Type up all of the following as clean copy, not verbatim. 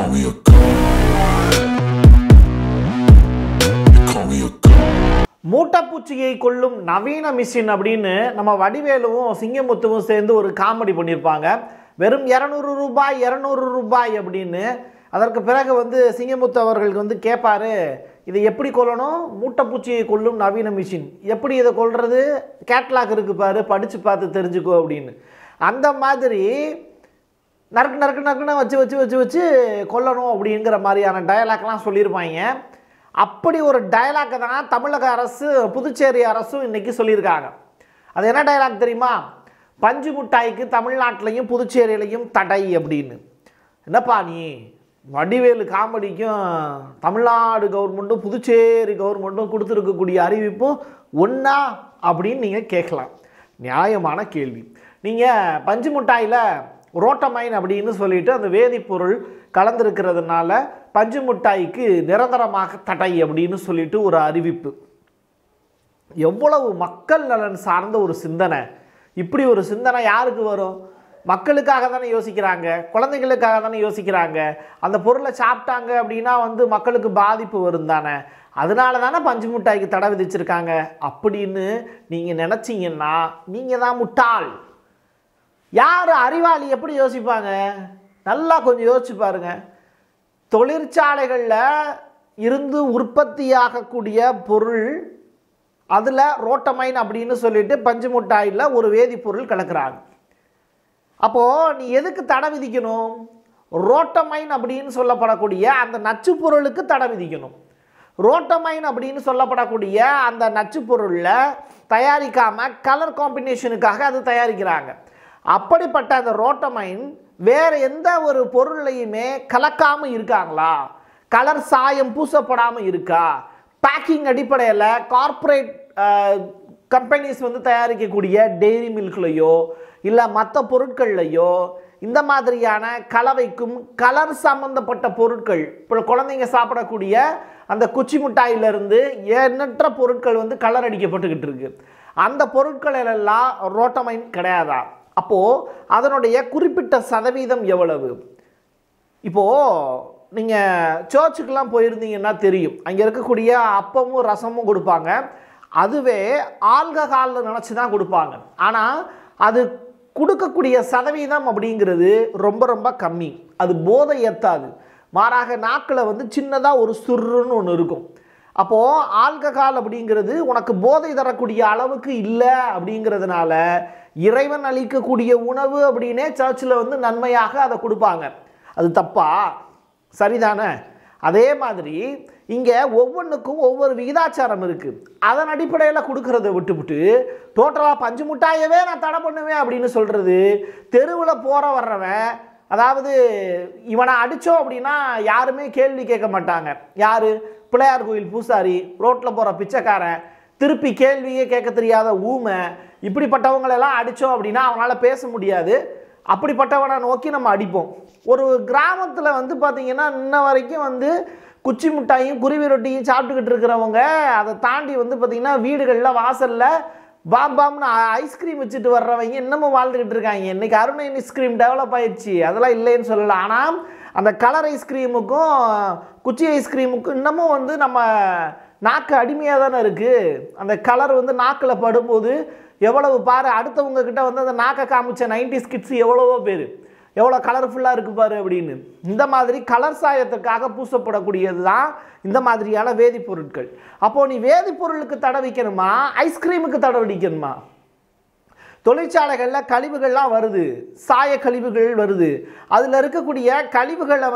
me a god. You call me a god. மூட்டைப்பூச்சியை கொல்லும் நவீன machine அப்படின்னு நம்ம வடிவேலுவும் சிங்கமுத்துவும் சேர்ந்து ஒரு காமெடி பண்ணியிருப்பாங்க. வெறும் 200 ரூபாய் 200 ரூபாய் அப்படின்னு. அதற்கு பிறகு சிங்கமுத்து அவர்களுக்கு கேட்பாரு, இதை எப்படி கொல்லணும்? மூட்டைப்பூச்சியை கொல்லும் நவீன மிஷின், எப்படி இதை கொல்றது? கேட்லாக் இருக்கு பாரு, படித்து பார்த்து தெரிஞ்சுக்கோ அப்படின்னு. அந்த மாதிரி நறுக்கு நறுக்கு நறுக்குன்னு வச்சு வச்சு வச்சு வச்சு கொல்லணும் அப்படிங்கிற மாதிரியான டயலாக்லாம் சொல்லியிருப்பாங்க. அப்படி ஒரு டயலாக்கை தான் தமிழக அரசு, புதுச்சேரி அரசும் இன்றைக்கி சொல்லியிருக்காங்க. அது என்ன டயலாக் தெரியுமா? பஞ்சு மிட்டாய்க்கு தமிழ்நாட்டிலையும் புதுச்சேரியிலையும் தடை அப்படின்னு. என்னப்பா நீ, வடிவேலு காமெடிக்கும் தமிழ்நாடு கவர்மெண்ட்டும் புதுச்சேரி கவர்மெண்ட்டும் கொடுத்துருக்கக்கூடிய அறிவிப்பும் ஒன்றா அப்படின்னு நீங்கள் கேட்கலாம். நியாயமான கேள்வி. நீங்கள் பஞ்சு மிட்டாயில் ரோட்டமைன் அப்படின்னு சொல்லிட்டு அந்த வேதிப்பொருள் கலந்துருக்கிறதுனால பஞ்சு மிட்டாய்க்கு நிரந்தரமாக தடை அப்படின்னு சொல்லிட்டு ஒரு அறிவிப்பு. எவ்வளவு மக்கள் நலன் சார்ந்த ஒரு சிந்தனை! இப்படி ஒரு சிந்தனை யாருக்கு வரும்? மக்களுக்காக தானே யோசிக்கிறாங்க, குழந்தைகளுக்காக தானே யோசிக்கிறாங்க. அந்த பொருளை சாப்பிட்டாங்க அப்படின்னா மக்களுக்கு பாதிப்பு வரும் தானே. அதனால தானே பஞ்சு மிட்டாய்க்கு தடை விதிச்சிருக்காங்க அப்படின்னு நீங்கள் நினச்சிங்கன்னா நீங்கள் தான் முட்டாள். யார் அறிவாளி எப்படி யோசிப்பாங்க? நல்லா கொஞ்சம் யோசிச்சு பாருங்க. தொழிற்சாலைகளில் இருந்து உற்பத்தியாகக்கூடிய பொருள், அதில் ரோட்டமைன் அப்படின்னு சொல்லிட்டு பஞ்சு மிட்டாயில் ஒரு வேதிப்பொருள் கலக்கிறாங்க. அப்போது நீ எதுக்கு தடை விதிக்கணும்? ரோட்டமைன் அப்படின்னு சொல்லப்படக்கூடிய அந்த நச்சு பொருளுக்கு தடை விதிக்கணும். ரோட்டமைன் அப்படின்னு சொல்லப்படக்கூடிய அந்த நச்சு பொருளில் தயாரிக்காமல் கலர் காம்பினேஷனுக்காக அது தயாரிக்கிறாங்க. அப்படிப்பட்ட அந்த ரோட்டமைன் வேறு எந்த ஒரு பொருளையுமே கலக்காமல் இருக்காங்களா? கலர் சாயம் பூசப்படாமல் இருக்கா? பேக்கிங் அடிப்படையில் கார்ப்பரேட் கம்பெனிஸ் தயாரிக்கக்கூடிய டெய்ரி மில்க்லையோ இல்லை மற்ற பொருட்கள்லையோ இந்த மாதிரியான கலவைக்கும் கலர் சம்பந்தப்பட்ட பொருட்கள், இப்போ குழந்தைங்க சாப்பிடக்கூடிய அந்த குச்சி மிட்டாயிலிருந்து எண்ணற்ற பொருட்கள் கலர் அடிக்கப்பட்டுக்கிட்டு இருக்கு. அந்த பொருட்களெல்லாம் ரோட்டமைன் கிடையாதா? அப்போது அதனுடைய குறிப்பிட்ட சதவீதம் எவ்வளவு? இப்போது நீங்கள் சர்ச்சுக்கெலாம் போயிருந்தீங்கன்னா தெரியும், அங்கே இருக்கக்கூடிய அப்பமும் ரசமும் கொடுப்பாங்க. அதுவே ஆல்கஹால்னு நினச்சி தான் கொடுப்பாங்க. ஆனால் அது கொடுக்கக்கூடிய சதவீதம் அப்படிங்கிறது ரொம்ப ரொம்ப கம்மி. அது போதை ஏற்றாது. மாறாக நாக்கில் சின்னதாக ஒரு சுருன்னு ஒன்று இருக்கும். அப்போது ஆல்கஹால் அப்படிங்கிறது உனக்கு போதை தரக்கூடிய அளவுக்கு இல்லை. அப்படிங்கிறதுனால இறைவன் அளிக்கக்கூடிய உணவு அப்படின்னே சர்ச்சில் நன்மையாக அதை கொடுப்பாங்க. அது தப்பா? சரிதானே? அதே மாதிரி இங்கே ஒவ்வொன்றுக்கும் ஒவ்வொரு விகிதாச்சாரம் இருக்குது. அதன் அடிப்படையில் கொடுக்கறத விட்டுவிட்டு டோட்டலாக பஞ்சு மிட்டாயவே நான் தடை பண்ணுவேன் அப்படின்னு சொல்கிறது, தெருவில் போகிற வர்றவன், அதாவது இவனை அடித்தோம் அப்படின்னா யாருமே கேள்வி கேட்க மாட்டாங்க. யார்? பிள்ளையார் கோயில் பூசாரி, ரோட்டில் போகிற பிச்சைக்காரன், திருப்பி கேள்வியே கேட்க தெரியாத ஊமை, இப்படிப்பட்டவங்களெல்லாம் அடித்தோம் அப்படின்னா அவனால் பேச முடியாது. அப்படிப்பட்டவனை நோக்கி நம்ம அடிப்போம். ஒரு கிராமத்தில் பார்த்திங்கன்னா இன்ன வரைக்கும் குச்சி மிட்டாயும் குருவி ரொட்டியும் சாப்பிட்டுக்கிட்டு இருக்கிறவங்க அதை தாண்டி பார்த்திங்கன்னா வீடுகளில் வாசலில் பாம்பாம்னு ஐஸ்கிரீம் வச்சுட்டு வர்றவங்க இன்னமும் வாழ்ந்துக்கிட்டு இருக்காங்க. இன்றைக்கி அருண் ஐஸ்கிரீம் டெவலப் ஆயிடுச்சு, அதெல்லாம் இல்லைன்னு சொல்லலாம். ஆனால் அந்த கலர் ஐஸ்கிரீமுக்கும் குச்சி ஐஸ்கிரீமுக்கும் இன்னமும் நம்ம நாக்கு அடிமையாக தானே இருக்குது. அந்த கலர் நாக்கில் படும்போது எவ்வளவு பாரு, அடுத்தவங்க கிட்ட அந்த நாக்கை காமிச்ச 90s கிட்ஸ் எவ்வளவோ பேர் எவ்வளோ கலர்ஃபுல்லாக இருக்குது பாரு அப்படின்னு. இந்த மாதிரி கலர் சாயத்துக்காக பூசப்படக்கூடியது தான் இந்த மாதிரியான வேதிப்பொருட்கள். அப்போது நீ வேதிப்பொருளுக்கு தடை வைக்கணுமா, ஐஸ்கிரீமுக்கு தடை விதிக்கணுமா? தொழிற்சாலைகளில் கழிவுகள்லாம் வருது, சாய கழிவுகள் வருது. அதில் இருக்கக்கூடிய கழிவுகளை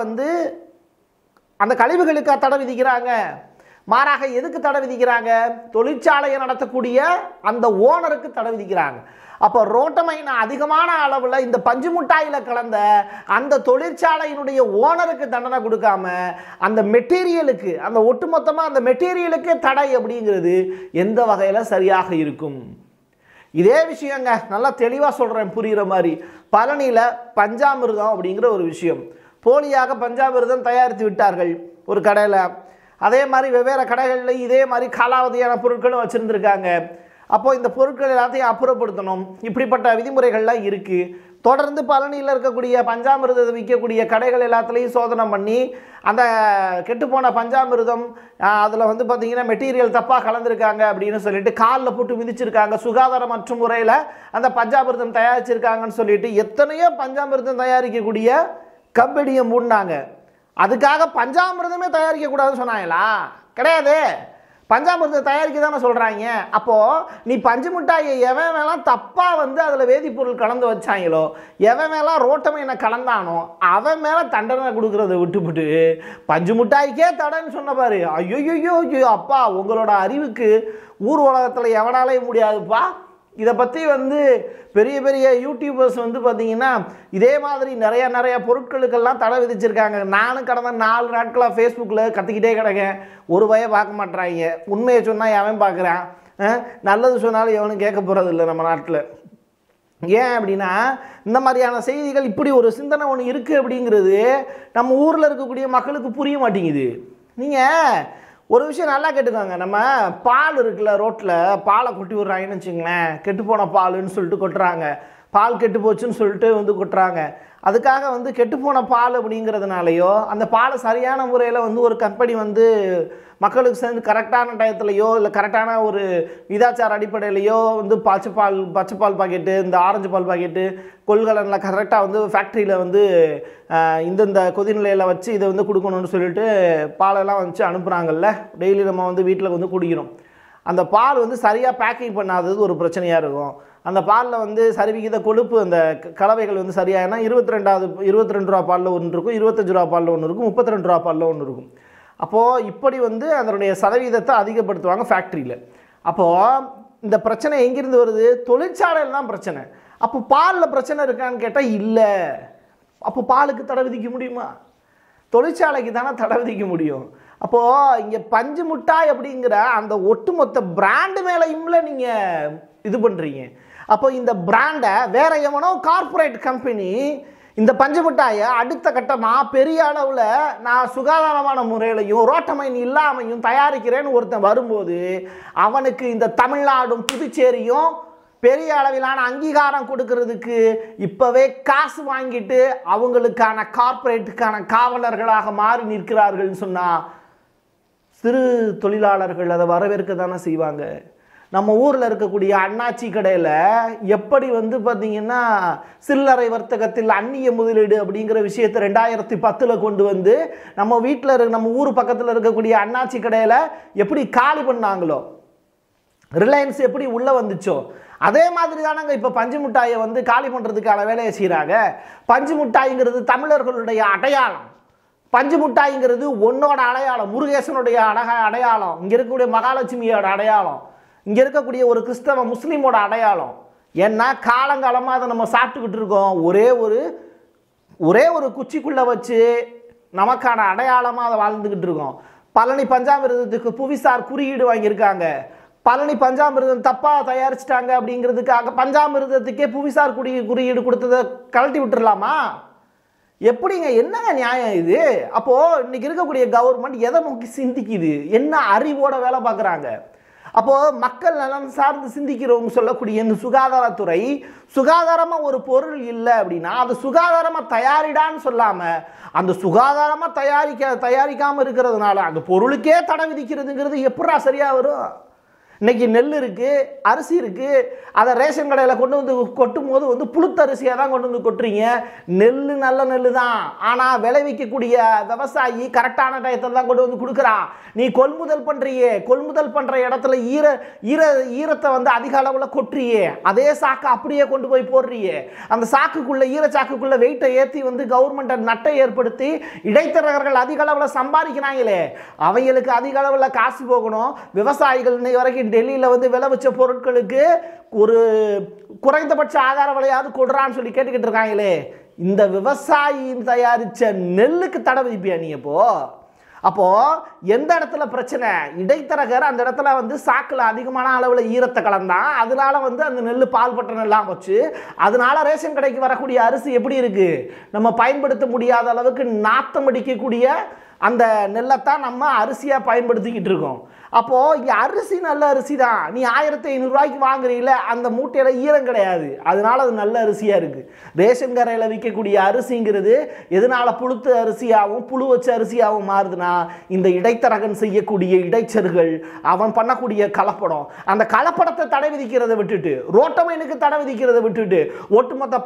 அந்த கழிவுகளுக்கு தடை விதிக்கிறாங்க. மாறாக எதுக்கு தடை விதிக்கிறாங்க? தொழிற்சாலையை நடத்தக்கூடிய அந்த ஓனருக்கு தடை விதிக்கிறாங்க. அப்போ ரோட்டமைன் அதிகமான அளவில் இந்த பஞ்சு மிட்டாயில் கலந்த அந்த தொழிற்சாலையினுடைய ஓனருக்கு தண்டனை கொடுக்காம அந்த மெட்டீரியலுக்கு, அந்த ஒட்டுமொத்தமாக அந்த மெட்டீரியலுக்கே தடை அப்படிங்கிறது எந்த வகையில் சரியாக இருக்கும்? இதே விஷயங்க நல்லா தெளிவாக சொல்கிறேன் புரிகிற மாதிரி. பழனியில் பஞ்சாமிர்தம் அப்படிங்கிற ஒரு விஷயம், போலியாக பஞ்சாமிர்தம் தயாரித்து விட்டார்கள் ஒரு கடையில். அதே மாதிரி வெவ்வேறு கடைகளில் இதே மாதிரி காலாவதியான பொருட்களும் வச்சுருந்துருக்காங்க. அப்போது இந்த பொருட்கள் எல்லாத்தையும் அப்புறப்படுத்தணும், இப்படிப்பட்ட விதிமுறைகள்லாம் இருக்குது. தொடர்ந்து பழனியில் இருக்கக்கூடிய பஞ்சாமிர்தத்தை விற்கக்கூடிய கடைகள் எல்லாத்துலேயும் சோதனை பண்ணி அந்த கெட்டுப்போன பஞ்சாமிர்தம் அதில் வந்து பார்த்திங்கன்னா மெட்டீரியல் தப்பாக கலந்துருக்காங்க அப்படின்னு சொல்லிட்டு காலில் போட்டு மிதிச்சிருக்காங்க, சுகாதாரமற்ற முறையில் அந்த பஞ்சாமிர்தம் தயாரிச்சிருக்காங்கன்னு சொல்லிட்டு எத்தனையோ பஞ்சாமிர்தம் தயாரிக்கக்கூடிய கம்பெனியை மூடினாங்க. அதுக்காக பஞ்சாமிர்தமே தயாரிக்கக்கூடாதுன்னு சொன்னாங்களா? கிடையாது. பஞ்சாமிர்தம் தயாரிக்க தானே சொல்கிறாங்க. அப்போது நீ பஞ்சு மிட்டாயை எவன் மேலாம் தப்பாக வந்து அதில் வேதிப்பொருள் கலந்து வச்சாங்களோ, எவன் மேலாம் ரோட்டமைனை கலந்தானோ அவன் மேலே தண்டனை கொடுக்குறத விட்டுவிட்டு பஞ்சு மிட்டாய்க்கே தடைன்னு சொன்ன பாரு. ஐயோ அப்பா, உங்களோட அறிவுக்கு ஊர் உலகத்தில் எவனாலே முடியாதுப்பா. இதை பற்றி வந்து பெரிய பெரிய யூடியூபர்ஸ் வந்து பார்த்திங்கன்னா இதே மாதிரி நிறைய பொருட்களுக்கெல்லாம் தடை விதிச்சிருக்காங்க. நானும் கடந்த 4 நாட்களாக ஃபேஸ்புக்கில் கற்றுக்கிட்டே கிடக்கேன். ஒரு வய பார்க்க மாட்றாங்க. உண்மையை சொன்னால் எவன் பார்க்குறான்? நல்லது சொன்னாலும் எவனும் கேட்க போகிறது இல்லை நம்ம நாட்டில். ஏன் அப்படின்னா இந்த மாதிரியான செய்திகள், இப்படி ஒரு சிந்தனை ஒன்று இருக்குது அப்படிங்கிறது நம்ம ஊரில் இருக்கக்கூடிய மக்களுக்கு புரிய மாட்டேங்குது. நீங்கள் ஒரு விஷயம் நல்லா கேட்டுக்கோங்க. நம்ம பால் இருக்குல்ல, ரோட்டில் பாலை கொட்டி விட்றாங்கன்னு வச்சுங்களேன். கெட்டுப்போன பாலுன்னு சொல்லிட்டு கொட்டுறாங்க, பால் கெட்டு போச்சுன்னு சொல்லிட்டு வந்து கொட்டுறாங்க. அதுக்காக வந்து கெட்டுப்போன பால் அப்படிங்கிறதுனாலையோ அந்த பாலை சரியான முறையில் வந்து ஒரு கம்பெனி வந்து மக்களுக்கு சேர்ந்து கரெக்டான டயத்துலையோ இல்லை கரெக்டான ஒரு விதாச்சார அடிப்படையிலையோ வந்து பச்சை பால் பாக்கெட்டு, இந்த ஆரஞ்சு பால் பாக்கெட்டு கொள்கலனில் கரெக்டாக வந்து ஃபேக்ட்ரியில் வந்து இந்தந்த கொதிநிலையில் வச்சு இதை வந்து கொடுக்கணும்னு சொல்லிட்டு பாலெல்லாம் வச்சு அனுப்புகிறாங்கல்ல. டெய்லி நம்ம வந்து வீட்டில் வந்து குடிக்கிறோம். அந்த பால் வந்து சரியாக பேக்கிங் பண்ணாதது ஒரு பிரச்சனையாக இருக்கும். அந்த பாலில் வந்து சரிவிகித கொழுப்பு, அந்த கலவைகள் வந்து சரியாகனா 22 ரூபா பாலில் ஒன்று இருக்கும், 25 ரூபா பாலில் ஒன்று இருக்கும், 32 ரூபா பாலில் ஒன்று இருக்கும். அப்போது இப்படி வந்து அதனுடைய சதவீதத்தை அதிகப்படுத்துவாங்க ஃபேக்ட்ரியில். அப்போது இந்த பிரச்சனை எங்கேருந்து வருது? தொழிற்சாலையில் தான் பிரச்சனை. அப்போ பாலில் பிரச்சனை இருக்கான்னு கேட்டால் இல்லை. அப்போ பாலுக்கு தடை விதிக்க முடியுமா? தொழிற்சாலைக்கு தானே தடை விதிக்க முடியும். அப்போது இங்கே பஞ்சு மிட்டாய் அப்படிங்கிற அந்த ஒட்டுமொத்த பிராண்டு மேலேயும்ல நீங்கள் இது பண்ணுறீங்க. அப்போ இந்த பிராண்டை வேற எவனோ கார்பரேட் கம்பெனி இந்த பஞ்சு மிட்டாயை அடுத்த கட்டமாக பெரிய அளவில் நான் சுகாதாரமான முறையிலையும் ரோட்டமைன் இல்லாமையும் தயாரிக்கிறேன்னு ஒருத்தன் வரும்போது அவனுக்கு இந்த தமிழ்நாடும் புதுச்சேரியும் பெரிய அளவிலான அங்கீகாரம் கொடுக்கறதுக்கு இப்போவே காசு வாங்கிட்டு அவங்களுக்கான கார்பரேட்டுக்கான காவலர்களாக மாறி நிற்கிறார்கள்னு சொன்னால் சிறு தொழிலாளர்கள் அதை வரவேற்க தானே செய்வாங்க. நம்ம ஊரில் இருக்கக்கூடிய அண்ணாச்சி கடையில் எப்படி வந்து பார்த்திங்கன்னா சில்லறை வர்த்தகத்தில் அந்நிய முதலீடு அப்படிங்கிற விஷயத்தை 2010 கொண்டு வந்து நம்ம வீட்டில் நம்ம ஊர் பக்கத்தில் இருக்கக்கூடிய அண்ணாச்சி கடையில் எப்படி காலி பண்ணாங்களோ, ரிலையன்ஸ் எப்படி உள்ளே வந்துச்சோ, அதே மாதிரி தானங்க இப்போ பஞ்சு மிட்டாயை வந்து காலி பண்ணுறதுக்கான வேலையை செய்கிறாங்க. பஞ்சு மிட்டாய்ங்கிறது தமிழர்களுடைய அடையாளம். பஞ்சு மிட்டாய்ங்கிறது உன்னோட அடையாளம், முருகேசனுடைய அடையாளம், இங்கே இருக்கக்கூடிய மகாலட்சுமியோட அடையாளம், இங்கே இருக்கக்கூடிய ஒரு கிறிஸ்தவ முஸ்லீமோட அடையாளம். ஏன்னா காலங்காலமாக அதை நம்ம சாப்பிட்டுக்கிட்டு இருக்கோம். ஒரே ஒரு குச்சிக்குள்ளே வச்சு நமக்கான அடையாளமாக அதை வாழ்ந்துக்கிட்டு இருக்கோம். பழனி பஞ்சாமிர்தத்துக்கு புவிசார் குறியீடு வாங்கியிருக்காங்க. பழனி பஞ்சாமிர்தம் தப்பாக தயாரிச்சிட்டாங்க அப்படிங்கிறதுக்காக பஞ்சாமிர்தத்துக்கே புவிசார் குறியீடு கொடுத்ததை கழட்டி விட்டுடலாமா? எப்படிங்க? என்னங்க நியாயம் இது? அப்போது இன்றைக்கி இருக்கக்கூடிய கவர்மெண்ட் எதை நோக்கி சிந்திக்குது? என்ன அறிவோட வேலை பார்க்குறாங்க? அப்போது மக்கள் நலன் சார்ந்து சிந்திக்கிறவங்க சொல்லக்கூடிய இந்த சுகாதாரத்துறை சுகாதாரமாக ஒரு பொருள் இல்லை அப்படின்னா அது சுகாதாரமாக தயாரிடான்னு சொல்லாமல் அந்த சுகாதாரமாக தயாரிக்காமல் இருக்கிறதுனால அந்த பொருளுக்கே தடை விதிக்கிறதுங்கிறது எப்படா சரியாக வரும்? இன்றைக்கி நெல் இருக்குது, அரிசி இருக்குது, அதை ரேஷன் கடையில் கொண்டு வந்து கொட்டும் போது வந்து புழுத்தரிசியாக தான் கொண்டு வந்து கொட்டுறீங்க. நெல் நல்ல நெல் தான், ஆனால் விளைவிக்கக்கூடிய விவசாயி கரெக்டான டயத்தில் தான் கொண்டு வந்து கொடுக்குறான். நீ கொள்முதல் பண்ணுறியே, கொள்முதல் பண்ணுற இடத்துல ஈரத்தை வந்து அதிக அளவில் கொட்டுறியே, அதே சாக்கை அப்படியே கொண்டு போய் போடுறியே. அந்த சாக்குக்குள்ளே ஈரச்சாக்குக்குள்ளே வெயிட்டை ஏற்றி வந்து கவர்மெண்ட்டை நட்டை ஏற்படுத்தி இடைத்தரகர்கள் அதிக அளவில் சம்பாதிக்கிறாங்களே, அவைகளுக்கு அதிக அளவில் காசு போகணும். விவசாயிகள் இன்னைக்கு வரைக்கும் டெல்லியில் வந்து விளைவிச்ச பொருட்களுக்கு ஒரு குறைந்தபட்ச ஆதார விலையாவது கொடுறான்னு சொல்லி கேட்டுக்கிட்டு இருக்காங்களே, இந்த விவசாயியின் தயாரித்த நெல்லுக்கு தடை விதிப்பியா நீ? அப்போ எந்த இடத்துல பிரச்சனை? இடைத்தரகர் அந்த இடத்துல வந்து சாக்கில் அதிகமான அளவில் ஈரத்தை கலந்தான், அதனால வந்து அந்த நெல் பால் பட்ட நெல்லாம் வச்சு அதனால ரேஷன் கடைக்கு வரக்கூடிய அரிசி எப்படி இருக்கு? நம்ம பயன்படுத்த முடியாத அளவுக்கு நாத்தம் அடிக்கக்கூடிய அந்த நெல்லைத்தான் நம்ம அரிசியாக பயன்படுத்திக்கிட்டு இருக்கோம். அப்போது இங்கே அரிசி நல்ல அரிசி தான். நீ 1500 ரூபாய்க்கு வாங்குறீல, அந்த மூட்டையில் ஈரம் கிடையாது, அதனால அது நல்ல அரிசியாக இருக்குது. ரேஷன் கடையில் விற்கக்கூடிய அரிசிங்கிறது எதனால் புழுத்து அரிசியாகவும் புழு வச்ச அரிசியாகவும் மாறுதுன்னா, இந்த இடைத்தரகன் செய்யக்கூடிய இடைச்சர்கள், அவன் பண்ணக்கூடிய கலப்படம். அந்த கலப்படத்தை தடை விதிக்கிறதை விட்டுட்டு, ரோட்டமைனுக்கு தடை விதிக்கிறதை விட்டுட்டு, ஒட்டுமொத்த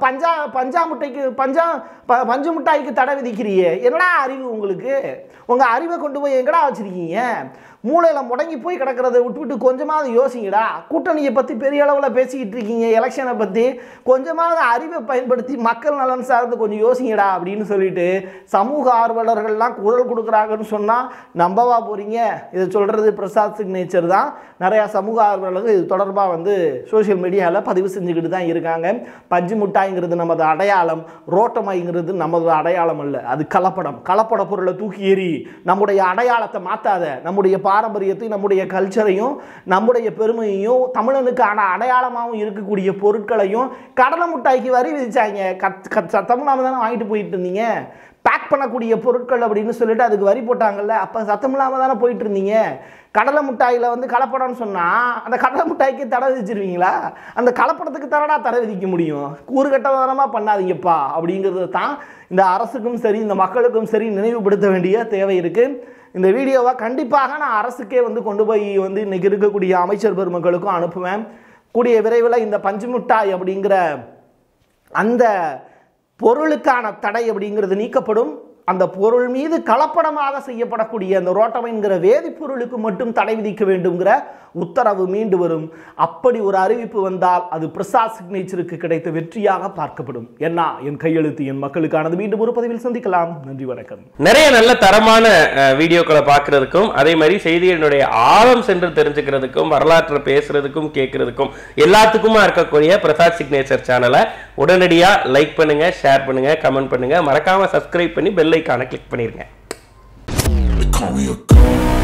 பஞ்சு மிட்டாய்க்கு தடை விதிக்கிறியே. என்னடா அறிவு உங்களுக்கு? உங்கள் அறிவை கொண்டு போய் எங்கடா வச்சுருக்கீங்க? மூளையில் முடங்கி போய் கிடக்கிறத விட்டுவிட்டு கொஞ்சமாவது யோசிங்கடா. கூட்டணியை பற்றி பெரிய அளவில் பேசிக்கிட்டு இருக்கீங்க, எலெக்ஷனை பற்றி. கொஞ்சமாவது அறிவை பயன்படுத்தி மக்கள் நலன் சார்ந்து கொஞ்சம் யோசிங்கடா அப்படின்னு சொல்லிட்டு சமூக ஆர்வலர்கள்லாம் குரல் கொடுக்குறாங்கன்னு சொன்னால் நம்பவா போகிறீங்க? இதை சொல்கிறது பிரசாத் சிக்னேச்சர் தான். நிறையா சமூக ஆர்வலர்கள் இது தொடர்பாக வந்து சோஷியல் மீடியாவில் பதிவு செஞ்சுக்கிட்டு தான் இருக்காங்க. பஞ்சு மிட்டாய்ங்கிறது நமது அடையாளம், ரோட்டமாய்ங்கிறது நமது அடையாளம் அல்ல, அது கலப்படம். கலப்பட பொருளை தூக்கி எறி, நம்முடைய அடையாளத்தை மாற்றாத. நம்முடைய பாரம்பரியத்தையும் நம்முடைய கல்ச்சரையும் நம்முடைய பெருமையையும் தமிழனுக்கான அடையாளமாகவும் இருக்கக்கூடிய பொருட்களையும் கடலை மிட்டாய்க்கு வரி விதிச்சாங்க. சத்தமும் நாம தானே வாங்கிட்டு போயிட்டு இருந்தீங்க. பேக் பண்ணக்கூடிய பொருட்கள் அப்படின்னு சொல்லிட்டு அதுக்கு வரி போட்டாங்கல்ல, அப்போ சத்தம் இல்லாமல் தானே போயிட்டு இருந்தீங்க. கடலை மிட்டாயில் வந்து கலப்படம்னு சொன்னால் அந்த கடலை மிட்டாய்க்கு தடை விதிச்சிருவீங்களா? அந்த கலப்படத்துக்கு தடை விதிக்க முடியும்? கூறுகட்டதனமாக பண்ணாதீங்கப்பா அப்படிங்கிறது தான் இந்த அரசுக்கும் சரி இந்த மக்களுக்கும் சரி நினைவுபடுத்த வேண்டிய தேவை இருக்குது. இந்த வீடியோவை கண்டிப்பாக நான் அரசுக்கே வந்து கொண்டு போய் வந்து இன்றைக்கி இருக்கக்கூடிய அமைச்சர் பெருமக்களுக்கும் அனுப்புவேன். கூடிய விரைவில் இந்த பஞ்சு மிட்டாய் அப்படிங்கிற அந்த பொருளுக்கான தடை அப்படிங்கிறது நீக்கப்படும். அந்த பொருள் மீது கலப்படமாக செய்யப்படக்கூடிய அந்த ரோட்டமைன்கிற வேதிப்பொருளுக்கு மட்டும் தடை விதிக்க வேண்டும்ங்கிற உத்தரவு மீண்டு வரும். அப்படி ஒரு அறிவிப்பு வந்தால் அது பிரசாத் சிக்னேச்சருக்கு கிடைத்த வெற்றியாக பார்க்கப்படும். என்ன என் கையெழுத்து என் மக்களுக்கானது. மீண்டும் ஒரு பதிவில் சந்திக்கலாம். நன்றி, வணக்கம். நிறைய நல்ல தரமான வீடியோக்களை பார்க்கறதுக்கும், அதே மாதிரி செய்திகளுடைய ஆழம் சென்று தெரிஞ்சுக்கிறதுக்கும், வரலாற்றை பேசுறதுக்கும் கேட்கறதுக்கும் எல்லாத்துக்குமா இருக்கக்கூடிய பிரசாத் சிக்னேச்சர் சேனலை உடனடியா லைக் பண்ணுங்க, ஷேர் பண்ணுங்க, கமெண்ட் பண்ணுங்க, மறக்காம சப்ஸ்கிரைப் பண்ணி பெல் ஐகானை கிளிக் பண்ணிருங்க.